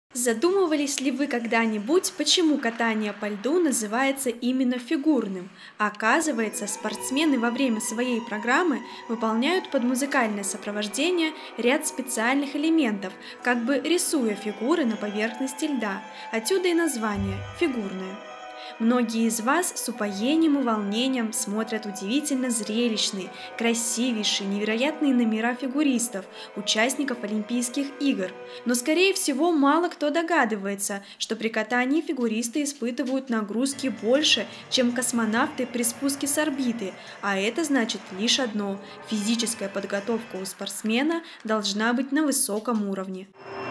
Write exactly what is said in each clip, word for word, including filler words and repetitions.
Задумывались ли вы когда-нибудь, почему катание по льду называется именно фигурным? Оказывается, спортсмены во время своей программы выполняют под музыкальное сопровождение ряд специальных элементов, как бы рисуя фигуры на поверхности льда. Отсюда и название «фигурное». Многие из вас с упоением и волнением смотрят удивительно зрелищные, красивейшие, невероятные номера фигуристов, участников Олимпийских игр. Но, скорее всего, мало кто догадывается, что при катании фигуристы испытывают нагрузки больше, чем космонавты при спуске с орбиты, а это значит лишь одно – физическая подготовка у спортсмена должна быть на высоком уровне.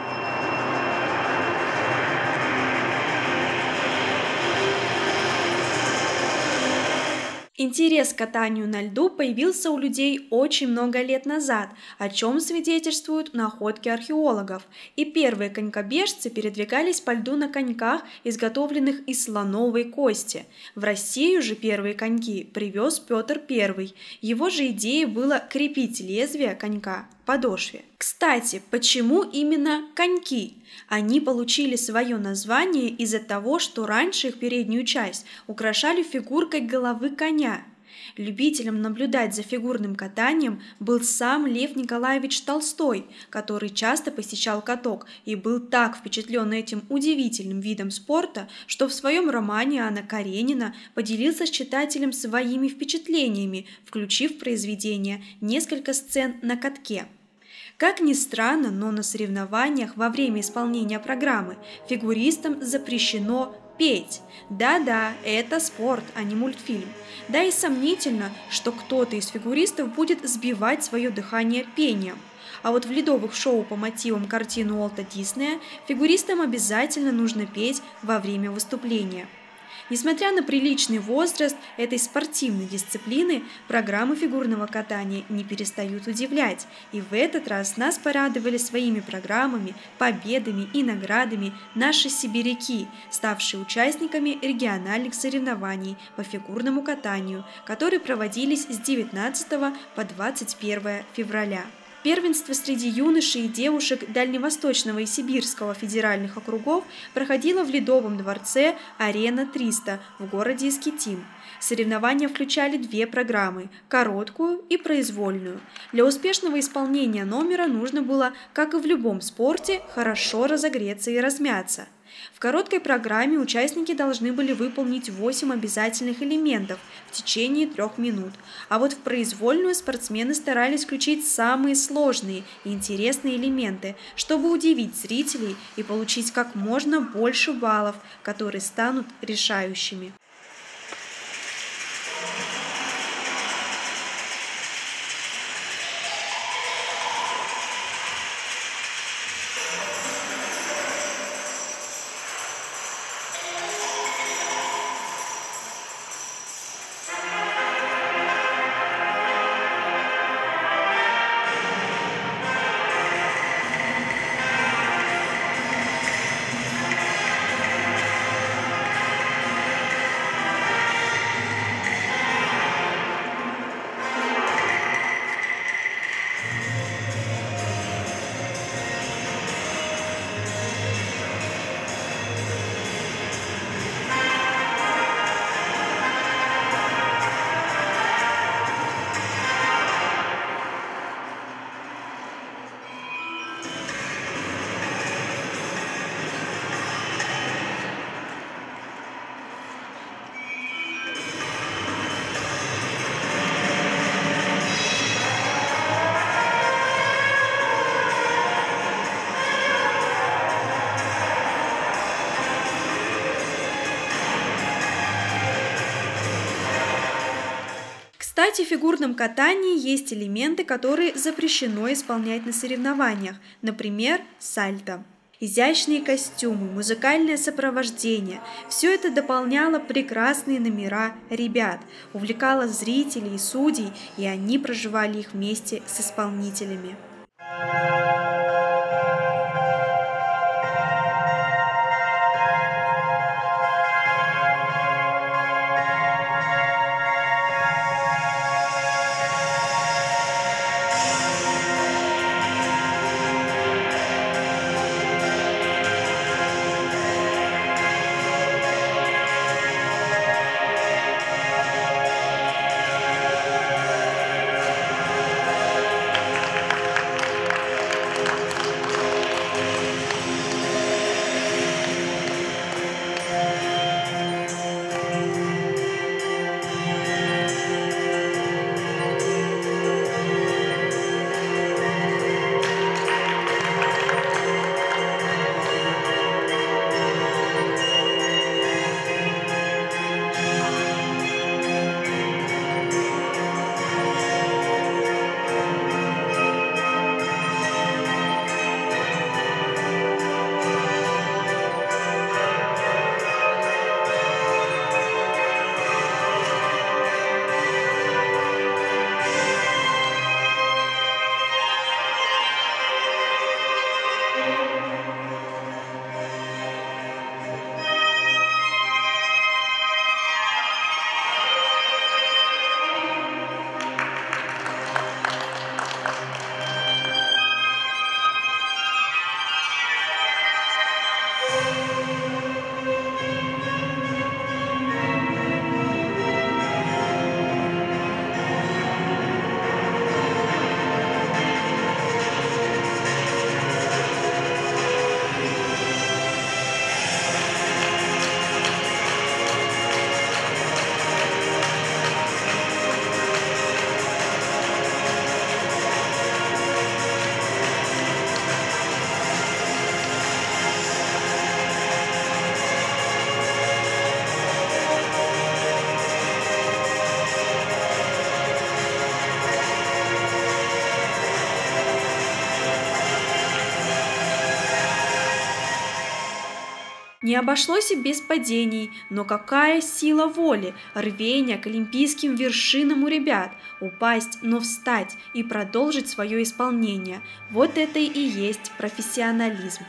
Интерес к катанию на льду появился у людей очень много лет назад, о чем свидетельствуют находки археологов. И первые конькобежцы передвигались по льду на коньках, изготовленных из слоновой кости. В Россию же первые коньки привез Петр Первый. Его же идеей было крепить лезвие конька к подошве. Кстати, почему именно коньки? Они получили свое название из-за того, что раньше их переднюю часть украшали фигуркой головы коня. Любителем наблюдать за фигурным катанием был сам Лев Николаевич Толстой, который часто посещал каток и был так впечатлен этим удивительным видом спорта, что в своем романе «Анна Каренина» поделился с читателем своими впечатлениями, включив в произведение несколько сцен на катке. Как ни странно, но на соревнованиях во время исполнения программы фигуристам запрещено петь. Да-да, это спорт, а не мультфильм. Да и сомнительно, что кто-то из фигуристов будет сбивать свое дыхание пением. А вот в ледовых шоу по мотивам картин Уолта Диснея фигуристам обязательно нужно петь во время выступления. Несмотря на приличный возраст этой спортивной дисциплины, программы фигурного катания не перестают удивлять. И в этот раз нас порадовали своими программами, победами и наградами наши сибиряки, ставшие участниками региональных соревнований по фигурному катанию, которые проводились с девятнадцатого по двадцать первое февраля. Первенство среди юношей и девушек Дальневосточного и Сибирского федеральных округов проходило в Ледовом дворце «Арена триста» в городе Искитим. Соревнования включали две программы – короткую и произвольную. Для успешного исполнения номера нужно было, как и в любом спорте, хорошо разогреться и размяться. В короткой программе участники должны были выполнить восемь обязательных элементов в течение трех минут, а вот в произвольную спортсмены старались включить самые сложные и интересные элементы, чтобы удивить зрителей и получить как можно больше баллов, которые станут решающими. Кстати, в фигурном катании есть элементы, которые запрещено исполнять на соревнованиях, например, сальто. Изящные костюмы, музыкальное сопровождение – все это дополняло прекрасные номера ребят, увлекало зрителей и судей, и они проживали их вместе с исполнителями. Не обошлось и без падений, но какая сила воли, рвение к олимпийским вершинам у ребят, упасть, но встать и продолжить свое исполнение. Вот это и есть профессионализм.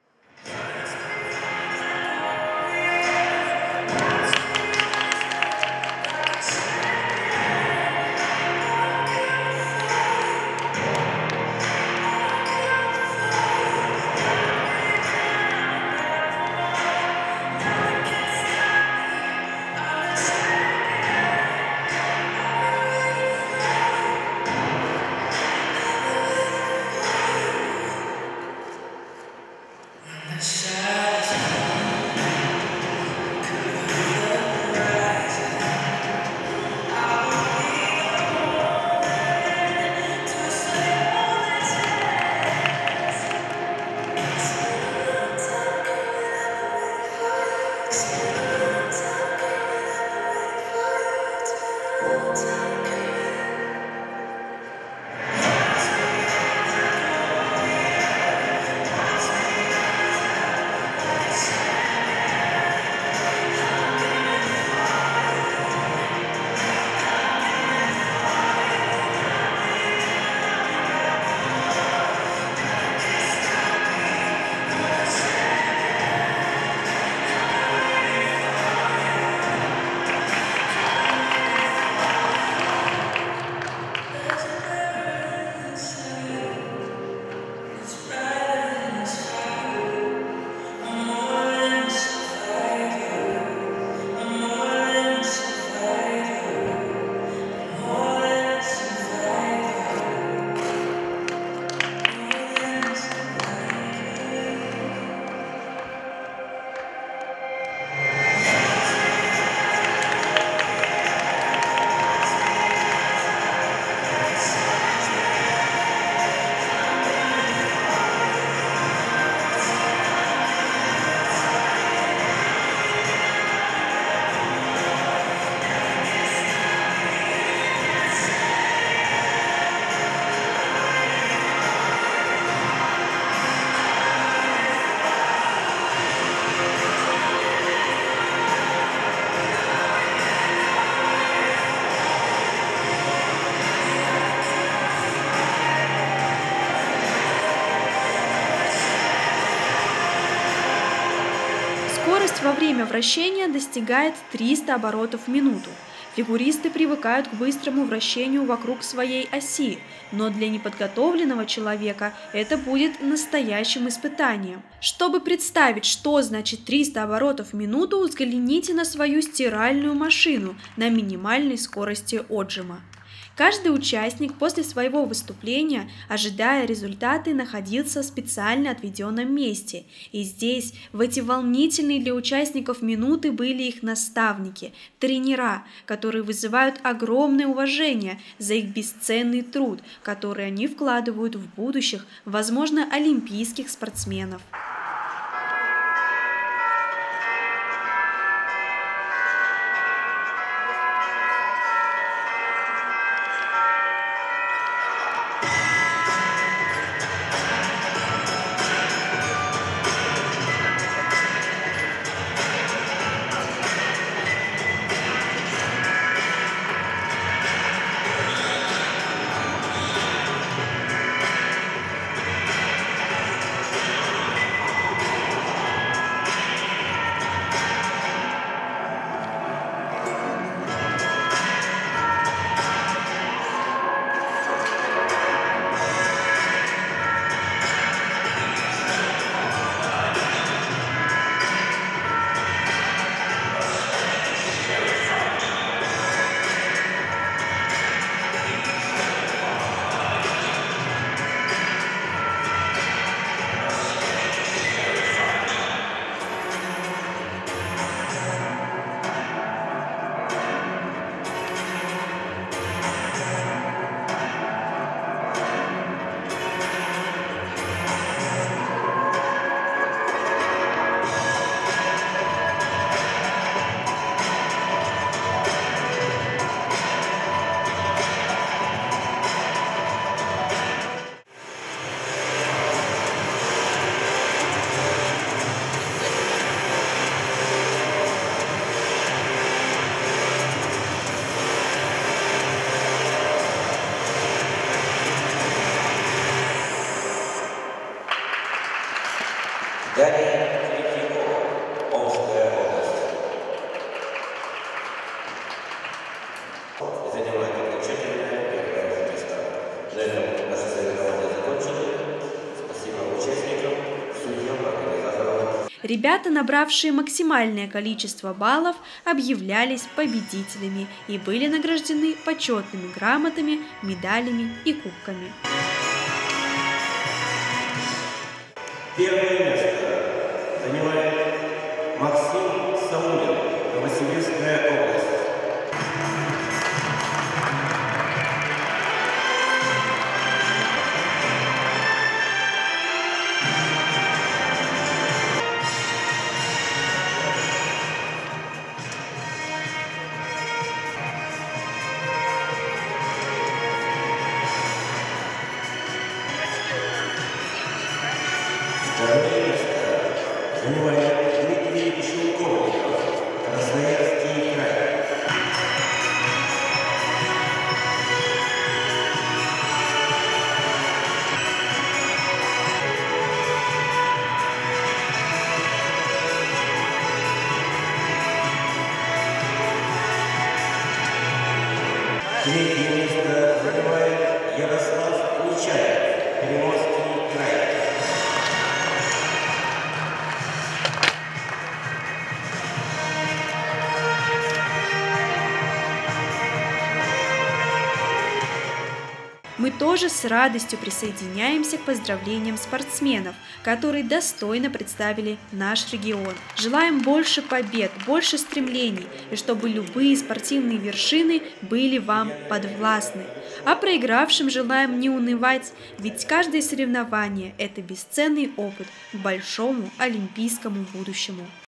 Скорость во время вращения достигает триста оборотов в минуту. Фигуристы привыкают к быстрому вращению вокруг своей оси, но для неподготовленного человека это будет настоящим испытанием. Чтобы представить, что значит триста оборотов в минуту, взгляните на свою стиральную машину на минимальной скорости отжима. Каждый участник после своего выступления, ожидая результаты, находился в специально отведенном месте. И здесь, в эти волнительные для участников минуты, были их наставники, тренера, которые вызывают огромное уважение за их бесценный труд, который они вкладывают в будущих, возможно, олимпийских спортсменов. Ребята, набравшие максимальное количество баллов, объявлялись победителями и были награждены почетными грамотами, медалями и кубками. Первое место занимает Максим Саулин, Новосибирская область. Второе место занимает Дмитрий Щелковников, Красноярский край. Третье место занимает Ярослав Нечаев, Приморский край. Мы тоже с радостью присоединяемся к поздравлениям спортсменов, которые достойно представили наш регион. Желаем больше побед, больше стремлений, и чтобы любые спортивные вершины были вам подвластны. А проигравшим желаем не унывать, ведь каждое соревнование – это бесценный опыт к большому олимпийскому будущему.